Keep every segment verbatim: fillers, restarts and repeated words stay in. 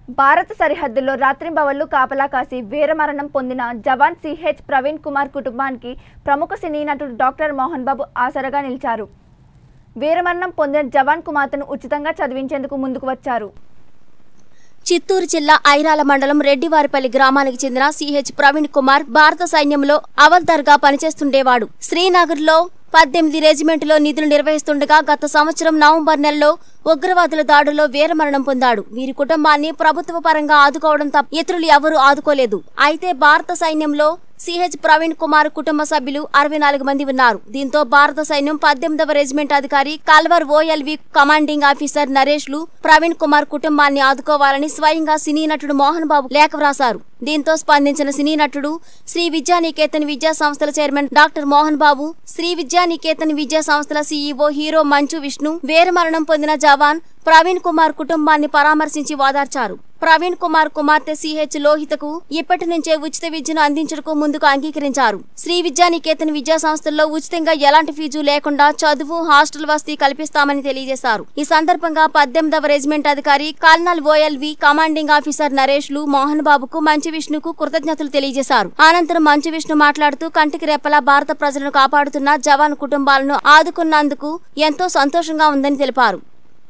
భారత సరిహద్దుల్లో రాత్రింబవళ్లు కాపలా కాసి వీరమరణం పొందిన జవాన్ సిహెచ్ ప్రవీణ్ కుమార్ కుటుంబానికి ప్రముఖ సినీ నటుడు డాక్టర్ మోహన్ బాబు ఆసరాగా నిలిచారు. వీరమరణం పొందిన జవాన్ కుమార్తెను ఉచితంగా చదివించేందుకు ముందుకు వచ్చారు. చిత్తూరు జిల్లా ఐరాల మండలం రెడ్డివారిపల్లి గ్రామానికి చెందిన సిహెచ్ ప్రవీణ్ కుమార్ భారత సైన్యంలో హవల్దార్గా పనిచేస్తుండేవాడు. శ్రీనగర్లో పద్దెనిమిది రెజిమెంట్లో నిధులు నిర్వహిస్తుండగా గత సంవత్సరం నవంబర్ నెలలో ఉగ్రవాదుల దాడుల్లో వీరమరణం పొందాడు. వీరి కుటుంబాన్ని ప్రభుత్వ పరంగా ఆదుకోవడం తప్ప ఇతరులు ఎవరూ ఆదుకోలేదు. అయితే భారత సైన్యంలో సిహెచ్ ప్రవీణ్ కుమార్ కుటుంబ సభ్యులు అరవై నాలుగు మంది ఉన్నారు. దీంతో భారత సైన్యం పద్దెనిమిదవ రెజిమెంట్ అధికారి colonel OLV commanding officer Naresh లు ప్రవీణ్ కుమార్ కుటుంబాన్ని ఆదుకోవాలని స్వయంగా సినీ నటుడు మోహన్ బాబు లేఖ వ్రాసారు. దీంతో స్పందించిన సినీ నటుడు శ్రీ విద్యానికేతన్ విద్యా సంస్థల చైర్మన్ డాక్టర్ మోహన్ బాబు, శ్రీ విద్యానికేతన్ విద్యా సంస్థల సీఈఓ హీరో మంచు విష్ణు వీరమరణం పొందిన జవాన్ ప్రవీణ్ కుమార్ కుటుంబాన్ని పరామర్శించి ఓదార్చారు. ప్రవీణ్ కుమార్ కుమార్తె సిహెచ్ లోహితకు ఇప్పటి నుంచే ఉచిత విద్యను అందించడానికి ముందుకు అంగీకరించారు. శ్రీ విద్యానికేతన్ విద్యా సంస్థల్లో ఉచితంగా ఎలాంటి ఫీజు లేకుండా చదువు, హాస్టల్ వసతి కల్పిస్తామని తెలియజేశారు. ఈ సందర్భంగా పద్దెనిమిదవ రెజిమెంట్ అధికారి colonel OLV commanding officer Naresh లు మోహన్ బాబుకు, మంచు విష్ణుకు కృతజ్ఞతలు తెలియజేశారు. అనంతరం మంచు విష్ణు మాట్లాడుతూ కంటికి రెప్పలా భారత ప్రజలను కాపాడుతున్న జవాన్ కుటుంబాలను ఆదుకున్నందుకు ఎంతో సంతోషంగా ఉందని తెలిపారు.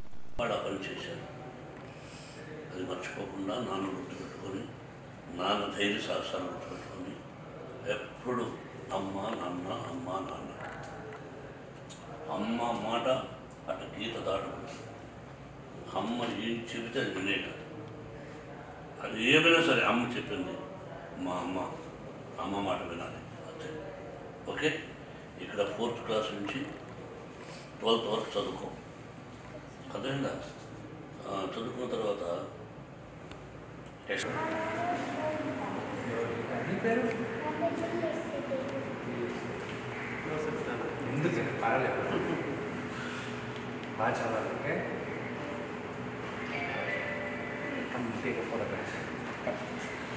అది మర్చిపోకుండా నాన్న గుర్తుపెట్టుకొని, నాన్న ధైర్య సాహసాలు గుర్తుపెట్టుకొని ఎప్పుడు అమ్మ నాన్న అమ్మ నాన్న అమ్మ మాట అటు గీత దాటు, అమ్మ ఏం చెబితే అది వినేట. అది ఏమైనా సరే అమ్మ చెప్పింది, మా అమ్మ అమ్మ మాట వినాలి అంతే. ఓకే, ఇక్కడ ఫోర్త్ క్లాస్ నుంచి ట్వెల్త్ వరకు చదువుకో, అదేనా చదువుకున్న తర్వాత ఎందుకు పర్వాలేదు, బాగా చదవాలి. Okay, take photograph.